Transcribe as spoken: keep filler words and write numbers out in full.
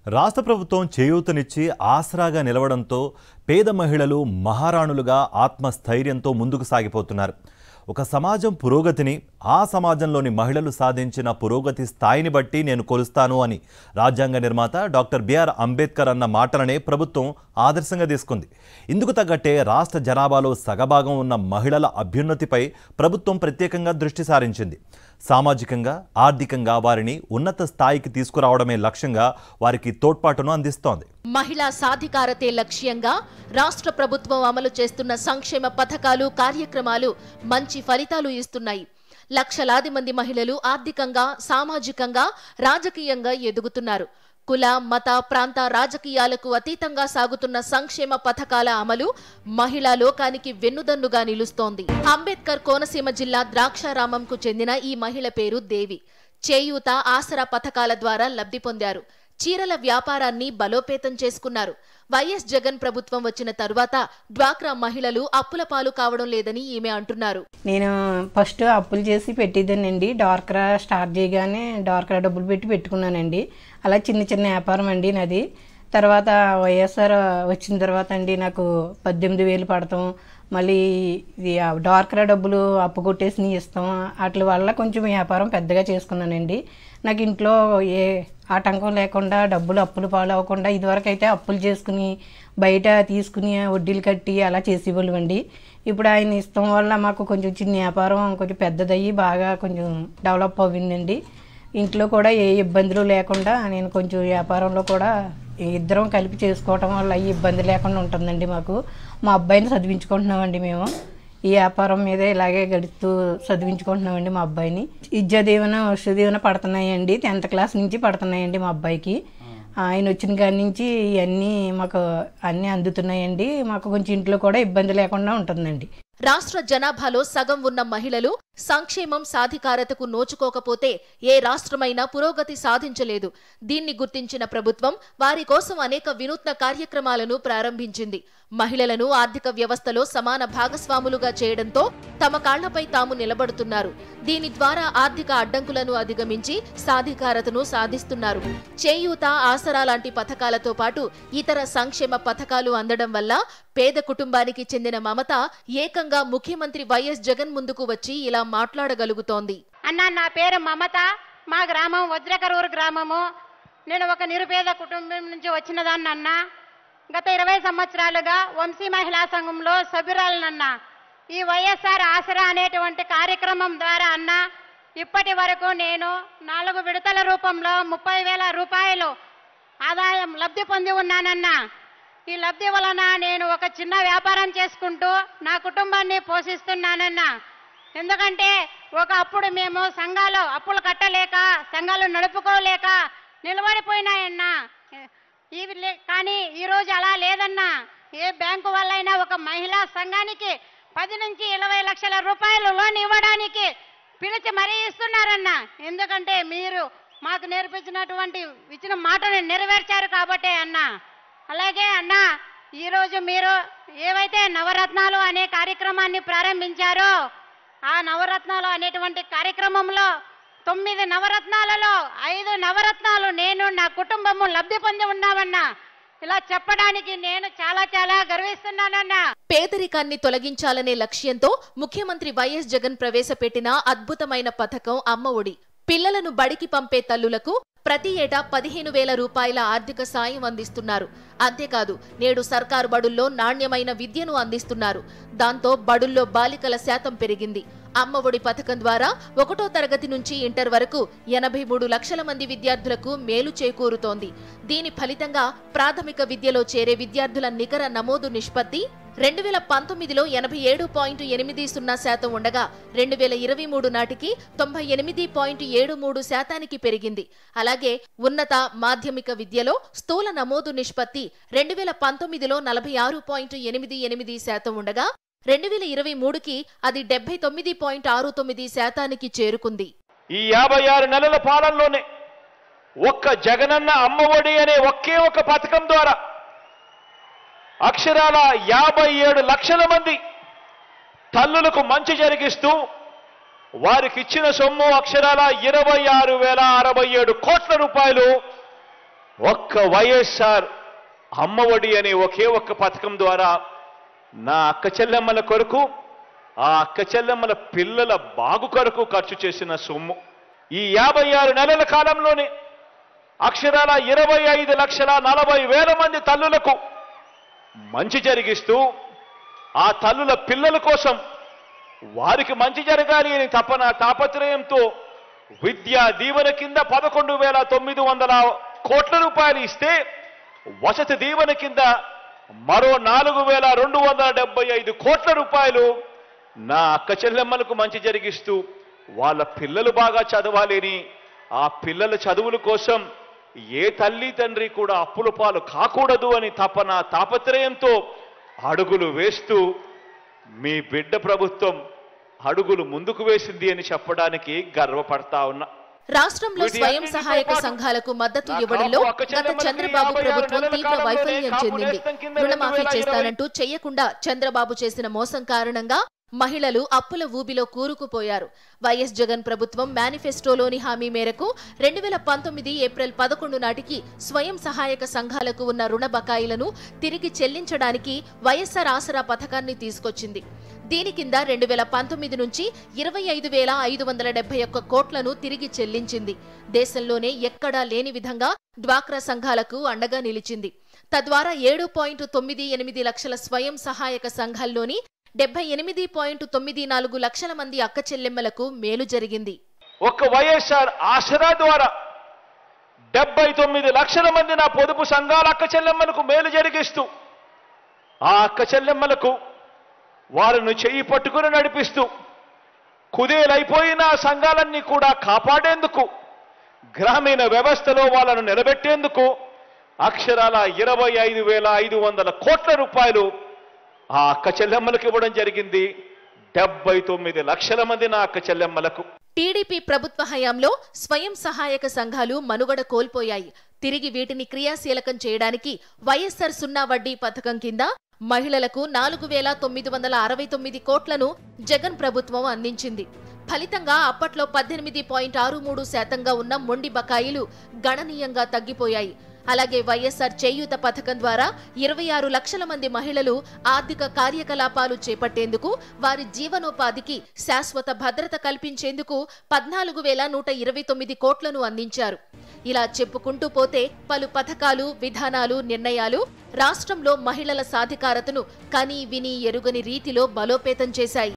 రాష్ట్ర ప్రభుత్వం చేయూతనిచ్చి ఆసరాగా నిలవడంతో పేద మహిళలు మహారాణులుగా ఆత్మస్థైర్యంతో ముందుకు సాగిపోతున్నారు. ఒక సమాజం పురోగతిని ఆ సమాజంలోని మహిళలు సాధించిన పురోగతి స్థాయిని బట్టి నేను కొలుస్తాను అని రాజ్యాంగ నిర్మాత డాక్టర్ బిఆర్ అంబేద్కర్ అన్న మాటలనే ప్రభుత్వం ఆదర్శంగా తీసుకుంది. ఇందుకు తగ్గట్టే రాష్ట్ర జనాభాలో సగభాగం ఉన్న మహిళల అభ్యున్నతిపై ప్రభుత్వం ప్రత్యేకంగా దృష్టి సారించింది. సామాజికంగా ఆర్థికంగా వారిని ఉన్నత స్థాయికి తీసుకురావడమే లక్ష్యంగా వారికి తోడ్పాటును అందిస్తోంది. మహిళా సాధికారతే లక్ష్యంగా రాష్ట్ర ప్రభుత్వం అమలు చేస్తున్న సంక్షేమ పథకాలు కార్యక్రమాలు మంచి ఫలితాలు ఇస్తున్నాయి. లక్షలాది మంది మహిళలు ఆర్థికంగా సామాజికంగా రాజకీయంగా ఎదుగుతున్నారు. కుల మత ప్రాంత రాజకీయాలకు అతీతంగా సాగుతున్న సంక్షేమ పథకాల అమలు మహిళా లోకానికి వెన్నుదన్నుగా నిలుస్తోంది. అంబేద్కర్ కోనసీమ జిల్లా ద్రాక్షారామంకు చెందిన ఈ మహిళ పేరు దేవి. చేయూత ఆసరా పథకాల ద్వారా లబ్ధి పొందారు. చీరల వ్యాపారాన్ని బలోపేతం చేసుకున్నారు. వైఎస్ జగన్ ప్రభుత్వం వచ్చిన తరువాత డ్వాక్రా మహిళలు అప్పుల పాలు కావడం లేదని ఈమె అంటున్నారు. నేను ఫస్ట్ అప్పులు చేసి పెట్టేదానండి. డ్వాక్రా స్టార్ట్ చేయగానే డ్వాక్రా డబ్బులు పెట్టి పెట్టుకున్నానండి. అలా చిన్న చిన్న వ్యాపారం అండి నాది. తర్వాత వైఎస్ఆర్ వచ్చిన తర్వాత అండి నాకు పద్దెనిమిది వేలు పడతాం, మళ్ళీ ఇది డ్వాక్రా డబ్బులు అప్పు కొట్టేసి ఇస్తాం, వాటి వల్ల కొంచెం వ్యాపారం పెద్దగా చేసుకున్నానండి. నాకు ఇంట్లో ఏ ఆటంకం లేకుండా డబ్బులు అప్పులు పాలు అవ్వకుండా ఇదివరకు అయితే అప్పులు చేసుకుని బయట తీసుకుని వడ్డీలు కట్టి అలా చేసేవాళ్ళు అండి. ఇప్పుడు ఆయన ఇష్టం వల్ల మాకు కొంచెం చిన్న వ్యాపారం కొంచెం పెద్దదయ్యి బాగా కొంచెం డెవలప్ అవ్విందండి. ఇంట్లో కూడా ఏ ఇబ్బందులు లేకుండా నేను కొంచెం వ్యాపారంలో కూడా ఇద్దరం కలిపి చేసుకోవటం వల్ల ఈ ఇబ్బంది లేకుండా ఉంటుందండి. మాకు మా అబ్బాయిని చదివించుకుంటున్నామండి. మేము ఈ వ్యాపారం మీదే ఇలాగే గడుస్తూ చదివించుకుంటున్నామండి మా అబ్బాయిని. విద్యా దీవెన వస్తు దీవెన పడుతున్నాయండి. టెన్త్ క్లాస్ నుంచి పడుతున్నాయండి మా అబ్బాయికి. ఆయన వచ్చిన కాడి నుంచి ఇవన్నీ మాకు అన్నీ అందుతున్నాయండి. మాకు కొంచెం ఇంట్లో కూడా ఇబ్బంది లేకుండా ఉంటుందండి. రాష్ట్ర జనాభాలో సగం ఉన్న మహిళలు సంక్షేమం సాధికారతకు నోచుకోకపోతే ఏ రాష్ట్రమైనా పురోగతి సాధించలేదు. దీన్ని గుర్తించిన ప్రభుత్వం వారి కోసం అనేక వినూత్న కార్యక్రమాలను ప్రారంభించింది. మహిళలను ఆర్థిక వ్యవస్థలో సమాన భాగస్వాములుగా చేయడంతో తమ కాళ్లపై తాము నిలబడుతున్నారు. దీని ద్వారా ఆర్థిక అడ్డంకులను అధిగమించి సాధికారతను సాధిస్తున్నారు. చేయూత ఆసరా లాంటి పథకాలతో పాటు ఇతర సంక్షేమ పథకాలు అందడం వల్ల పేద కుటుంబానికి చెందిన మమత ఏకంగా ముఖ్యమంత్రి వైఎస్ జగన్ ముందుకు వచ్చి ఇలా మాట్లాడగలుగుతోంది. అన్నా, నా పేరు మమత. మా గ్రామం వజ్రకరూరు గ్రామము. నేను ఒక నిరుపేద కుటుంబం నుంచి వచ్చినదాన్ని అన్నా. గత ఇరవై సంవత్సరాలుగా వంశీ మహిళా సంఘంలో సభ్యురాలనన్నా. ఈ వైఎస్ఆర్ ఆసరా అనేటువంటి కార్యక్రమం ద్వారా అన్నా ఇప్పటి వరకు నేను నాలుగు విడతల రూపంలో ముప్పై వేల రూపాయలు ఆదాయం లబ్ధి పొంది ఉన్నానన్నా. ఈ లబ్ధి వలన నేను ఒక చిన్న వ్యాపారం చేసుకుంటూ నా కుటుంబాన్ని పోషిస్తున్నానన్నా. ఎందుకంటే ఒక అప్పుడు మేము సంఘాలు అప్పులు కట్టలేక సంఘాలు నడుపుకోలేక నిలబడిపోయినాయన్నా. ఇవి కానీ ఈరోజు అలా లేదన్నా. ఏ బ్యాంకు వల్లైనా ఒక మహిళా సంఘానికి పది నుంచి ఇరవై లక్షల రూపాయలు లోన్ ఇవ్వడానికి పిలిచి మరీ ఇస్తున్నారన్నా. ఎందుకంటే మీరు మాకు నేర్పించినటువంటి ఇచ్చిన మాటను నెరవేర్చారు కాబట్టే అన్నా. అలాగే అన్నా, ఈరోజు మీరు ఏవైతే నవరత్నాలు అనే కార్యక్రమాన్ని ప్రారంభించారో ఆ నవరత్నాలు అనేటువంటి కార్యక్రమంలో తొమ్మిది నవరత్నాలలో ఐదు నవరత్నాలు నేను నా కుటుంబము లబ్ధి పొంది ఉన్నామన్నా. ఇలా చెప్పడానికి నేను చాలా చాలా గర్విస్తున్నానన్నా. పేదరికాన్ని తొలగించాలనే లక్ష్యంతో ముఖ్యమంత్రి వైఎస్ జగన్ ప్రవేశపెట్టిన అద్భుతమైన పథకం అమ్మ ఒడి. పిల్లలను బడికి పంపే తల్లులకు ప్రతి ఏటా పదిహేను వేల రూపాయల ఆర్థిక సాయం అందిస్తున్నారు. అంతేకాదు నేడు సర్కారు బడుల్లో నాణ్యమైన విద్యను అందిస్తున్నారు. దాంతో బడుల్లో బాలికల శాతం పెరిగింది. అమ్మ ఒడి పథకం ద్వారా ఒకటో తరగతి నుంచి ఇంటర్ వరకు ఎనభై మూడు లక్షల మంది విద్యార్థులకు మేలు చేకూరుతోంది. దీని ఫలితంగా ప్రాథమిక విద్యలో చేరే విద్యార్థుల నికర నమోదు నిష్పత్తి రెండు వేల పంతొమ్మిదిలో ఎనభై ఏడు పాయింట్ ఎనిమిది సున్నా శాతం ఉండగా రెండు వేల ఇరవై మూడు నాటికి తొంభై ఎనిమిది పాయింట్ ఏడు మూడు శాతానికి పెరిగింది. అలాగే ఉన్నత మాధ్యమిక విద్యలో స్థూల నమోదు నిష్పత్తి రెండు వేల పంతొమ్మిదిలో నలభై ఆరు పాయింట్ ఎనిమిది ఎనిమిది శాతం ఉండగా రెండు వేల ఇరవై మూడుకి అది డెబ్బై తొమ్మిది పాయింట్ ఆరు తొమ్మిది శాతానికి చేరుకుంది. ఈ యాభై ఆరు నెలల పాలనలోనే ఒక్క జగనన్న అమ్మఒడి అనే ఒకే ఒక పథకం ద్వారా అక్షరాల యాభై ఏడు లక్షల మంది తల్లులకు మంచి జరిగిస్తూ వారికి ఇచ్చిన సొమ్ము అక్షరాల ఇరవై ఆరు వేల అరవై ఏడు కోట్ల రూపాయలు ఒక్క వైఎస్ఆర్ అమ్మఒడి అనే ఒకే ఒక్క పథకం ద్వారా నా అక్క చెల్లెమ్మల కొరకు, ఆ అక్క చెల్లెమ్మల పిల్లల బాగు కొరకు ఖర్చు చేసిన సొమ్ము ఈ యాభై ఆరు నెలల కాలంలోనే అక్షరాల ఇరవై ఐదు లక్షల నలభై వేల మంది తల్లులకు మంచి జరిగిస్తూ, ఆ తల్లుల పిల్లల కోసం వారికి మంచి జరగాలి అని తపన తాపత్రయంతో విద్యా దీవెన కింద పదకొండు వేల తొమ్మిది వందల కోట్ల రూపాయలు ఇస్తే, వసతి దీవెన కింద మరో నాలుగు వేల రెండు వందల డెబ్బై ఐదు కోట్ల రూపాయలు నా అక్క చెల్లెమ్మలకు మంచి జరిగిస్తూ వాళ్ళ పిల్లలు బాగా చదవాలని, ఆ పిల్లల చదువుల కోసం ఏ తల్లి తండ్రి కూడా అప్పుల పాలు కాకూడదు అని తపన తాపత్రయంతో అడుగులు వేస్తూ మీ బిడ్డ ప్రభుత్వం అడుగులు ముందుకు వేసింది అని చెప్పడానికి గర్వపడతా ఉన్నా. రాష్ట్రంలో స్వయం సహాయక సంఘాలకు మద్దతు ఇవ్వడంలో గత చంద్రబాబు ప్రభుత్వం తీవ్ర వైఫల్యం చెందింది. రుణమాఫీ చేస్తానంటూ చెయ్యకుండా చంద్రబాబు చేసిన మోసం కారణంగా మహిళలు అప్పుల ఊబిలో కూరుకుపోయారు. వైఎస్ జగన్ ప్రభుత్వం మేనిఫెస్టోలోని హామీ మేరకు రెండు వేల పంతొమ్మిది ఏప్రిల్ పదకొండు నాటికి స్వయం సహాయక సంఘాలకు ఉన్న రుణ బకాయిలను తిరిగి చెల్లించడానికి వైఎస్ఆర్ ఆసరా పథకాన్ని తీసుకొచ్చింది. దీని కింద రెండు వేల పంతొమ్మిది నుంచి ఇరవై ఐదు వేల ఐదు వందల డెబ్బై ఒక్క కోట్లను తిరిగి చెల్లించింది. దేశంలోనే ఎక్కడా లేని విధంగా డ్వాక్రా సంఘాలకు అండగా నిలిచింది. తద్వారా ఏడు పాయింట్ తొమ్మిది ఎనిమిది లక్షల స్వయం సహాయక సంఘాల్లోని డెబ్బై ఎనిమిది పాయింట్ తొమ్మిది నాలుగు లక్షల మంది అక్క చెల్లెమ్మలకు మేలు జరిగింది. ఒక్క వైఎస్ఆర్ ఆసరా ద్వారా డెబ్బై తొమ్మిది లక్షల మంది నా పొదుపు సంఘాల అక్క చెల్లెమ్మలకు మేలు జరిగిస్తూ, ఆ అక్క చెల్లెమ్మలకు వారిని చెయ్యి పట్టుకుని నడిపిస్తూ, కుదేలైపోయిన ఆ సంఘాలన్నీ కూడా కాపాడేందుకు, గ్రామీణ వ్యవస్థలో వాళ్ళను నిలబెట్టేందుకు అక్షరాల ఇరవై ఐదు వేల ఐదు వందల కోట్ల రూపాయలు ఆ అక్క చెల్లెమ్మలకు ఇవ్వడం జరిగింది. డెబ్బై తొమ్మిది లక్షల మంది నా అక్క చెల్లెమ్మలకు. టీడీపీ ప్రభుత్వ హయాంలో స్వయం సహాయక సంఘాలు మనుగడ కోల్పోయాయి. తిరిగి వీటిని క్రియాశీలకం చేయడానికి వైఎస్ఆర్ సున్నా వడ్డీ పథకం కింద మహిళలకు నాలుగు వేల తొమ్మిది వందల అరవై తొమ్మిది కోట్లను జగన్ ప్రభుత్వం అందించింది. ఫలితంగా అప్పట్లో పద్దెనిమిది పాయింట్ ఆరు మూడు శాతంగా ఉన్న మొండి బకాయిలు గణనీయంగా తగ్గిపోయాయి. అలాగే వైఎస్ఆర్ చేయూత పథకం ద్వారా ఇరవై ఆరు లక్షల మంది మహిళలు ఆర్థిక కార్యకలాపాలు చేపట్టేందుకు, వారి జీవనోపాధికి శాశ్వత భద్రత కల్పించేందుకు పద్నాలుగు వేల నూట ఇరవై తొమ్మిది కోట్లను అందించారు. ఇలా చెప్పుకుంటూ పోతే పలు పథకాలు, విధానాలు, నిర్ణయాలు రాష్ట్రంలో మహిళల సాధికారతను కని విని ఎరుగని రీతిలో బలోపేతం చేశాయి.